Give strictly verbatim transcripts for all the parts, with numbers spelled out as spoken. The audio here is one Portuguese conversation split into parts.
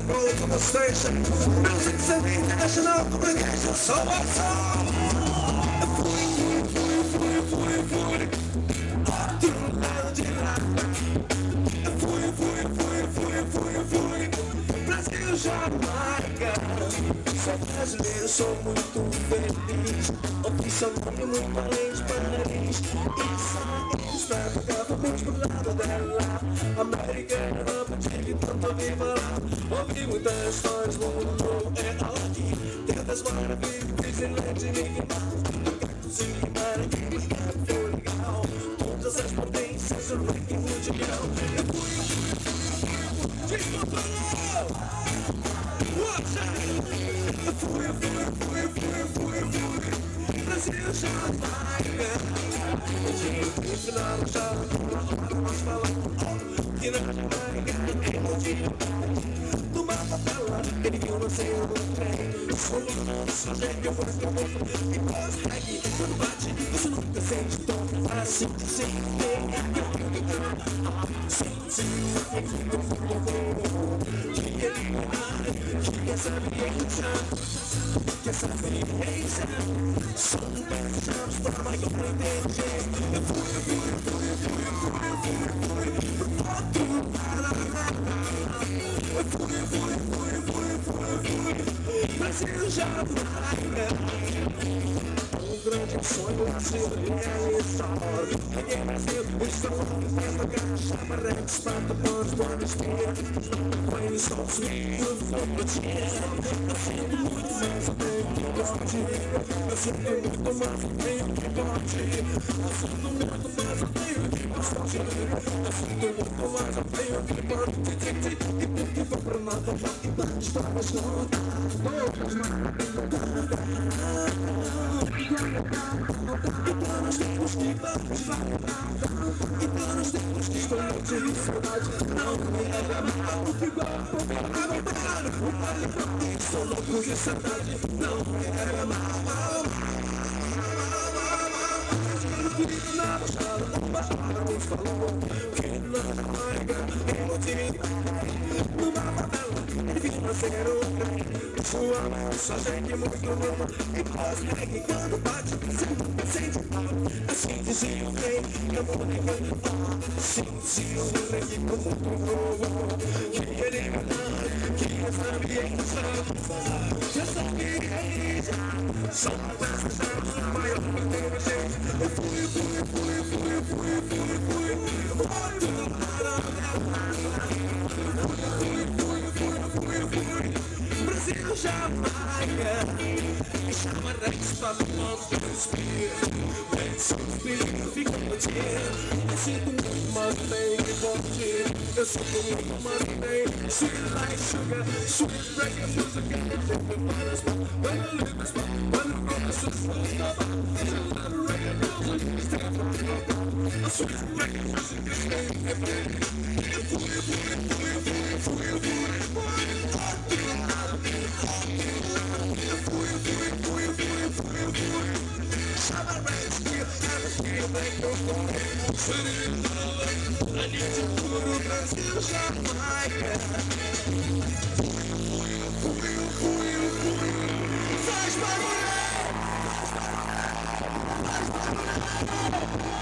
road to the station. Music and international communication. So what's up? Fui, fui, fui, fui, fui, fui. Do lado de lá. Fui, fui, fui, fui, fui, fui. Brasil, Jamaica. Sou brasileiro, sou muito feliz. Ouvi seu nome muito além de Paris. E saímos pra ficar, fomos pro lado dela. Americana, tive tanto a viva lá. Ouvi muitas histórias, o mundo novo é aqui. Tantas maravilhas, Disneyland e Mickey Mouse. Cactos e Guimarães, que mercado foi legal. Todas as potências, o ranking mundial. Eu fui, descontrolou! Eu fui, eu fui, eu fui, eu fui, eu fui, eu fui. Brasil, Jamaica. Eu tinha um final, já não nós falamos. Que na Jamaica, eu não tinha do mapa pra lá, ele viu no seu trem. Sou louco, sou gente, eu vou pro outro. E consegue, quando bate, você nunca sente tom. Assim, sim, sim, sim, que eliminar, que essa ambiência, que essa ambiência, só não pensamos pra maior entender. Eu fui, eu fui, eu fui, eu fui, eu fui, eu fui, eu fui, pro outro lado. Eu fui, eu fui, eu fui, eu fui, eu fui, eu fui, Brasil, Jamaica. Um grande sonho a ser realizado. Ninguém Brasil, estou falando desta caixa. Marrecos, espanta, bons, bons, espíritos. Põe só os meus, não tinha. Eu sinto muito mais, eu tenho que partir. Eu sinto muito mais, eu tenho que partir. Eu sinto muito mais, eu tenho que partir. Eu sinto muito mais, eu tenho que partir. E porque vou pra nada, e bate para as notas. Todas então nós temos que partir. Então nós temos que explodir de saudade. Não me reclamar, igual Pompano. Sou louco de saudade. Não me reclamar. Na baixada, na baixada, nos falou que na Jamaica eu tive numa favela, ele viu nascer o trem. Sua mão, só gente muito nova. E consegue quando bate, sempre sente. Assim dizia o rei, eu vou negando. Assim dizia o rei, ficou muito novo. Que ele não, que essa ambiência, que essa ambiência, só essas a maior inteligência. Eu fui, eu fui, eu fui, eu fui, eu fui, eu fui, eu fui, eu fui, eu fui, Brasil, Jamaica. Me chama Rex para o mundo do espírito. Vem só o espírito, fica no dia. Eu sinto muito, mas tenho que partir. Eu sinto muito, mas tenho. Sweet like sugar, sweet reggae music. And the different banners, when I live this spot, when I rock the system, stop. It's a lot of reggae music, stand for the rock. A sweet reggae music is made every day. Eu fui, eu fui, eu fui, eu fui, eu fui, eu fui, eu fui. Eu fui, eu fui, eu fui, eu fui, eu fui, eu fui. Chama Rex, que eu quero, que eu venho, eu fui. City Negra, I need to put a Brasil, Jamaica. Fui, eu fui, eu fui, eu fui. Faz barulho! Faz barulho!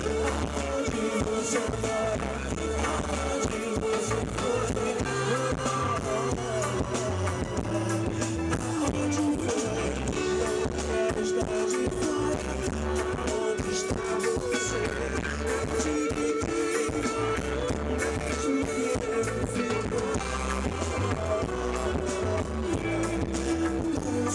Aonde você mora? Aonde você foi? Aonde foi? Eu quero estar de fora. Aonde está você? Eu te liguei, mesmo que eu fico. Não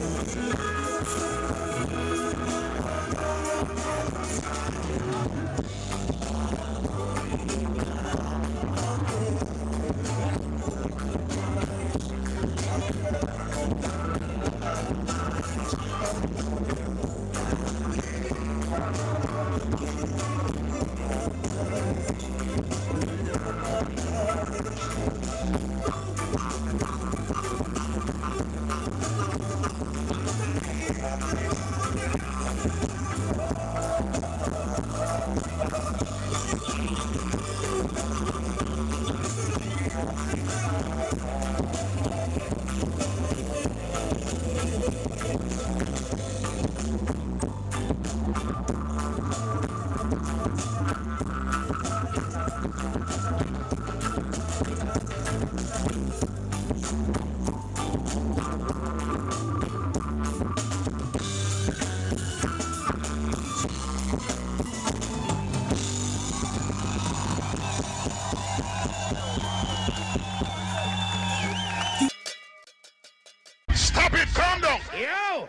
Stop it, calm down. Yo!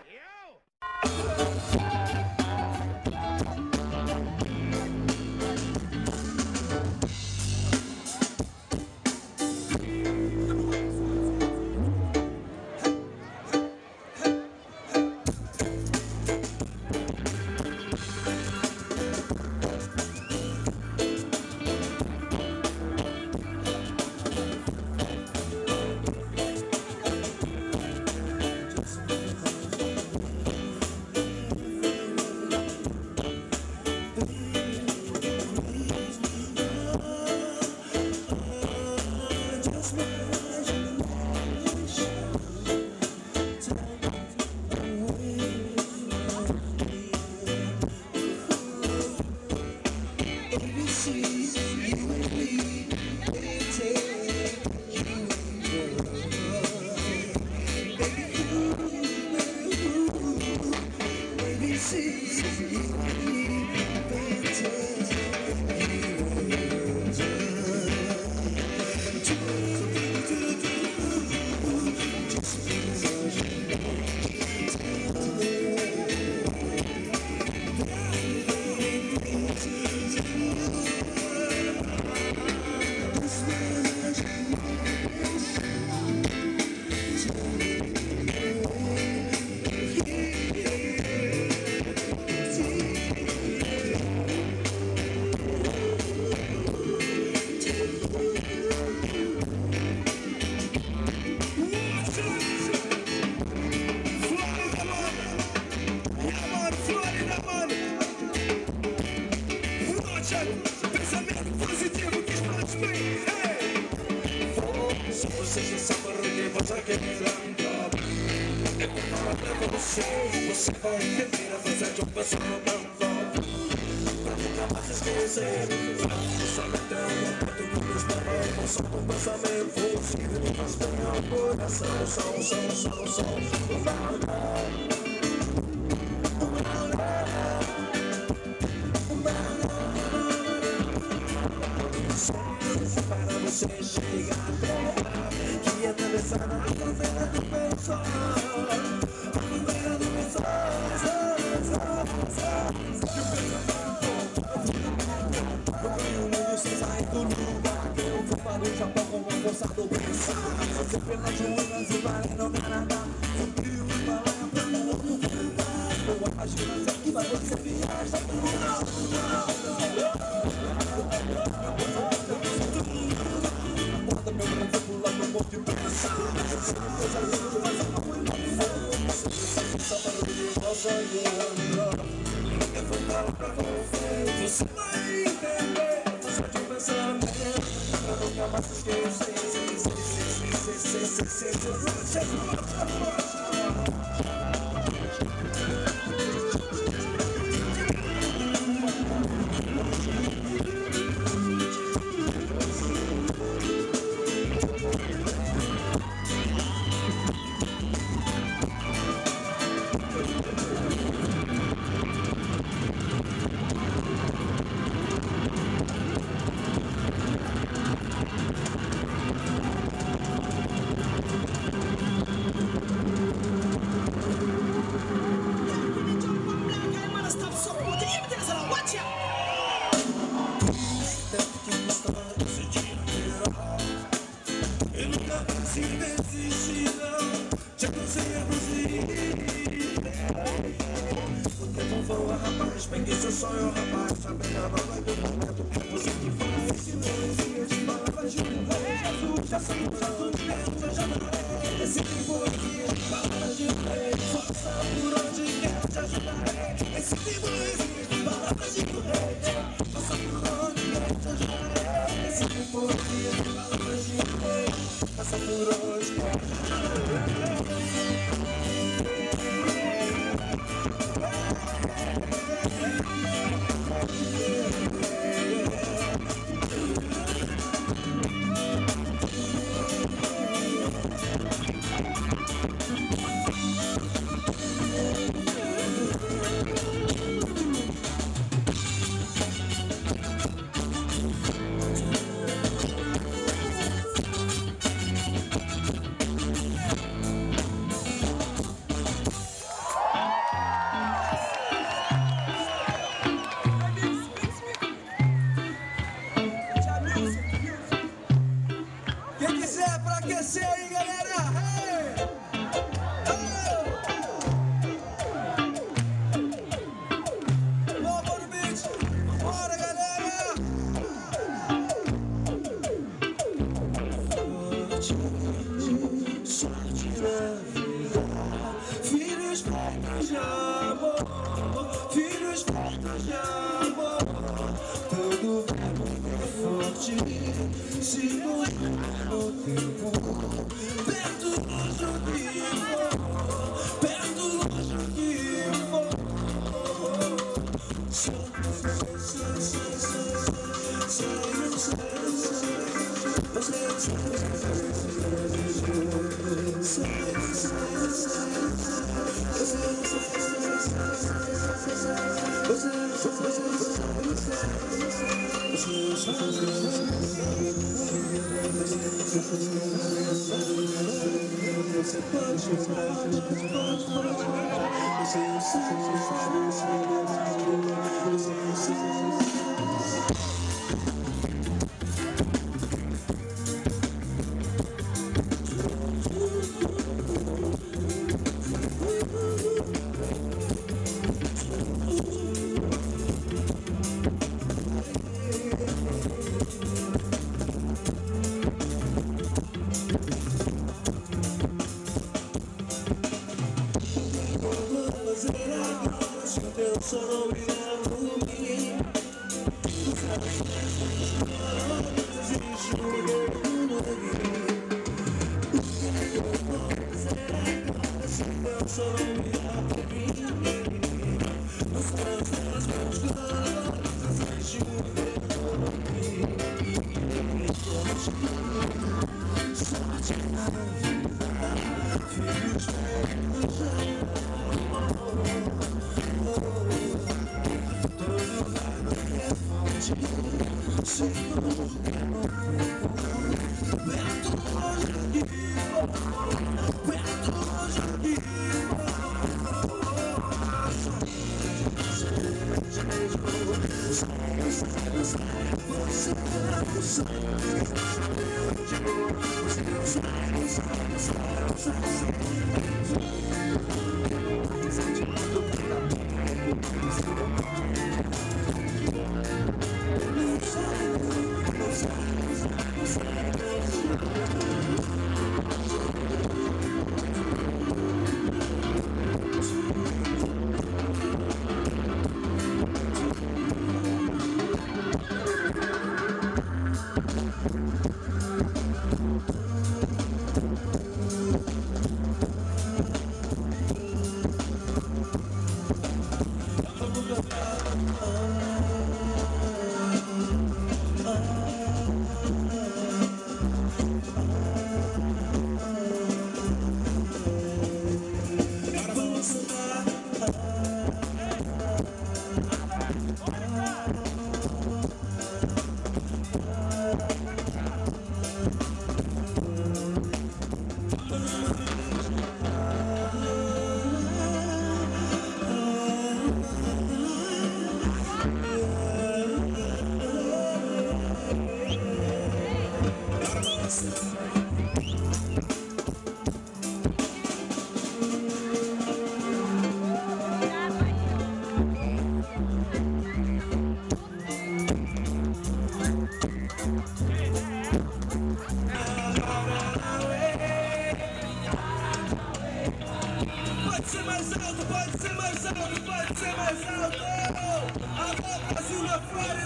Você vai entender a força de um pensamento. Pra nunca mais esquecer. Só até o momento que nos paramos. Só com pensamento. Vive no nosso coração. Som, som, som, som. Só para você chegar até lá. Que atravessar a fronteira do pensar. No Japão com uma força do pensar. Você pelas ruínas e vai no Canadá. Subiu o Himalaia pra um outro lugar. Boa imaginação que vai você viaja pro lugar. Guarda meu Brasil pulando um monte de pensar. Coisa linda, mas eu não fui lá fora. Só barulho e voz olhando. Eu vou falar pra você. Você vai entender. Só de pensamento. Nunca mais esquecer. nova vai do momento. É você que faz silêncios, palavras de um rei. Jesus, já somos adultos, eu já darei. Esse tempo existe, palavras de um rei. Faça por onde quer, te ajudarei. Esse tempo existe, palavras de um rei. Faça por onde quer, te ajudarei. Esse tempo existe, palavras de um rei. Faça por onde quer, te ajudarei. Quem quiser pra aquecer aí, galera! Hey! Oh! Vamos no beat! Bora, galera! Sorte na vida, filhos feitos de amor, filhos feitos de amor. Todo verbo é forte, se nos no tempo, perto, longe que for, perto, longe que for. Só não irá por mim. Existe um mundo aqui. Só não irá por mim. Nos meus olhos, existe um mundo aqui. Sorte na vida, filhos feitos de amor.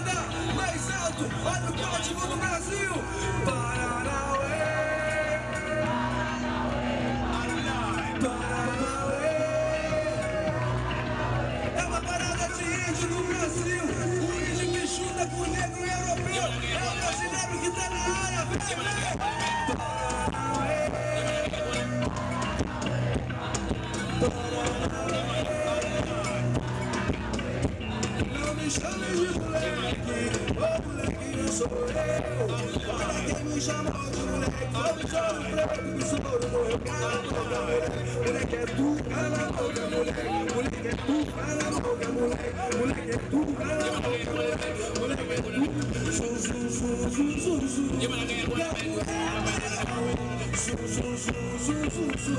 ainda mais alto. Olha o código do Brasil. Paranauê. Paranauê. É uma parada de índio no Brasil. O índio que chuta com o negro e europeu. É o brasileiro que tá na área. Vem, vem. Paranauê. Não me chame de moleque, ô molequinho sou eu. Olha quem me chamou de moleque, ô bichoro preto que sou eu. Cala a boca, moleque, moleque é tu, cala a boca, moleque. Moleque é tu, cala a boca, moleque. Moleque é tu, cala a boca, moleque. Moleque é tu, su, su, su, su, su, su. Su, su, su, su, su, su.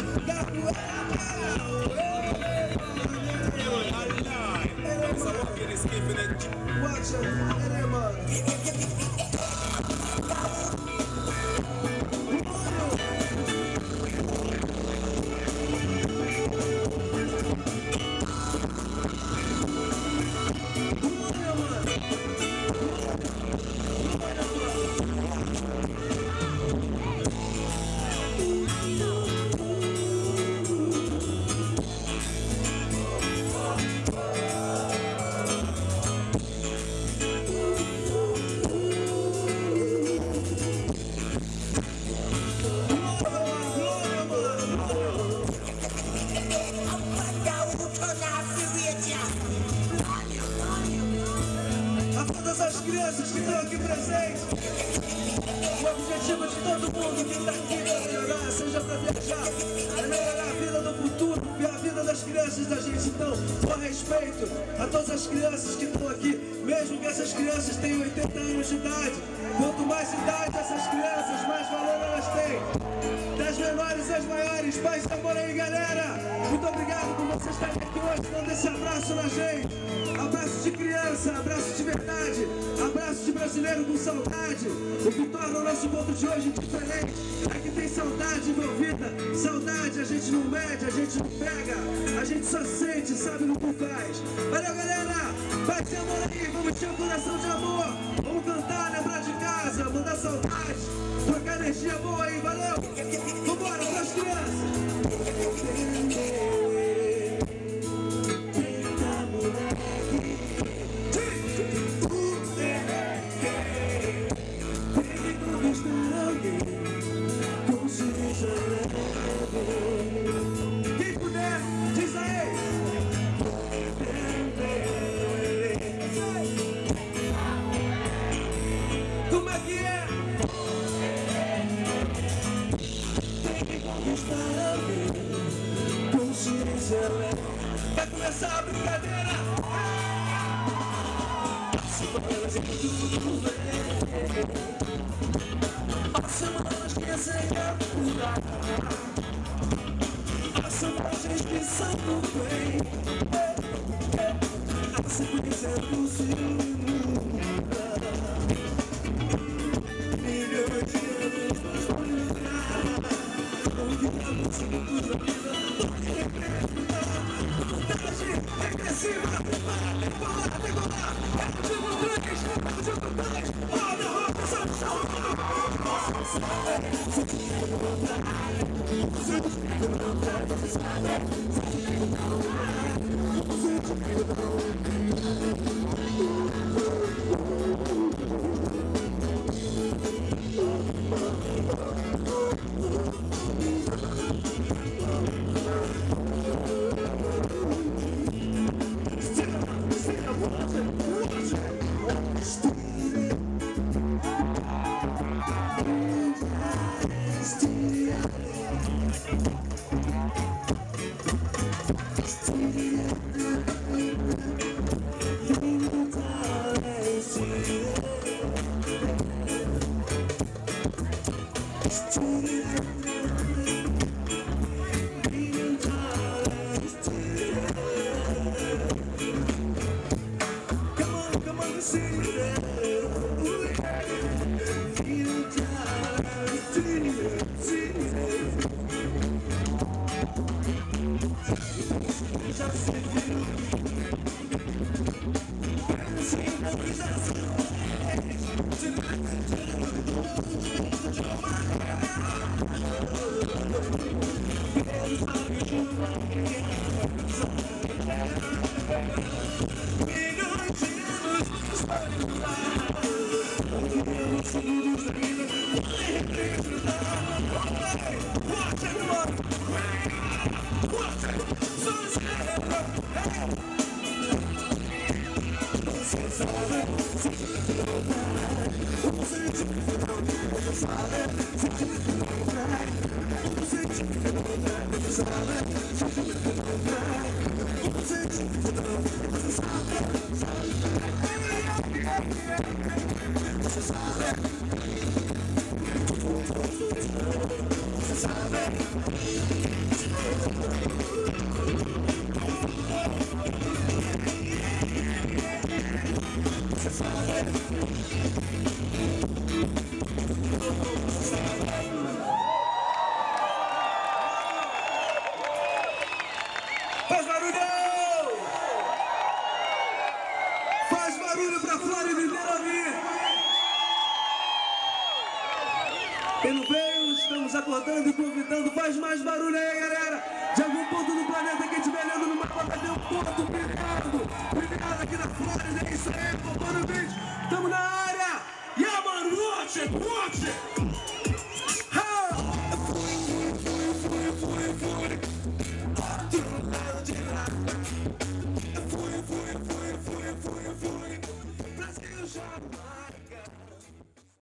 Watch out, é, mano. A todas as crianças que estão aqui presentes, o objetivo de todo mundo que está aqui é melhorar, seja para viajar, é melhorar a vida do futuro e a vida das crianças da gente. Então, com respeito a todas as crianças que estão aqui, mesmo que essas crianças tenham oitenta anos de idade, quanto mais idade essas crianças, mais valor elas têm. Das menores às maiores, paz e amor aí, galera. Muito obrigado por vocês estarem aqui hoje, dando esse abraço na gente. Abraço de criança, abraço de verdade, abraço de brasileiro com saudade. O que torna o nosso ponto de hoje diferente é que tem saudade envolvida. Saudade a gente não mede, a gente não pega, a gente só sente, sabe no que faz. Valeu, galera, paz e amor aí, vamos encher o coração de amor. Vamos cantar, lembrar de casa, mandar saudade, trocar energia boa aí, valeu. Vambora pras crianças. Quem puder, diz aí. Como é que é? Tem que conquistar alguém. Consciência leve. Vai começar a brincadeira. Semanas em tudo vem. As semanas que sem apurar. As semanas que são do bem. A sequência do ciúme. Milhões de anos nos vão livrar. Onde a música da vida pode representar. Vontade regressiva. Para decolar, decolar. É o tipo três, é o tipo três. Olha a roupa, sabe, sabe. Você Faz barulho! Faz barulho pra Flórida inteira ouvir! Quem não veio, estamos acordando e convidando. Faz mais barulho aí, galera! De algum ponto do planeta que estiver olhando no mapa vai ter um ponto brilhando! Brilhando aqui na Flórida, é isso aí, Pompano Beach! Tamo na área! Yeah, mano, watch it, watch it!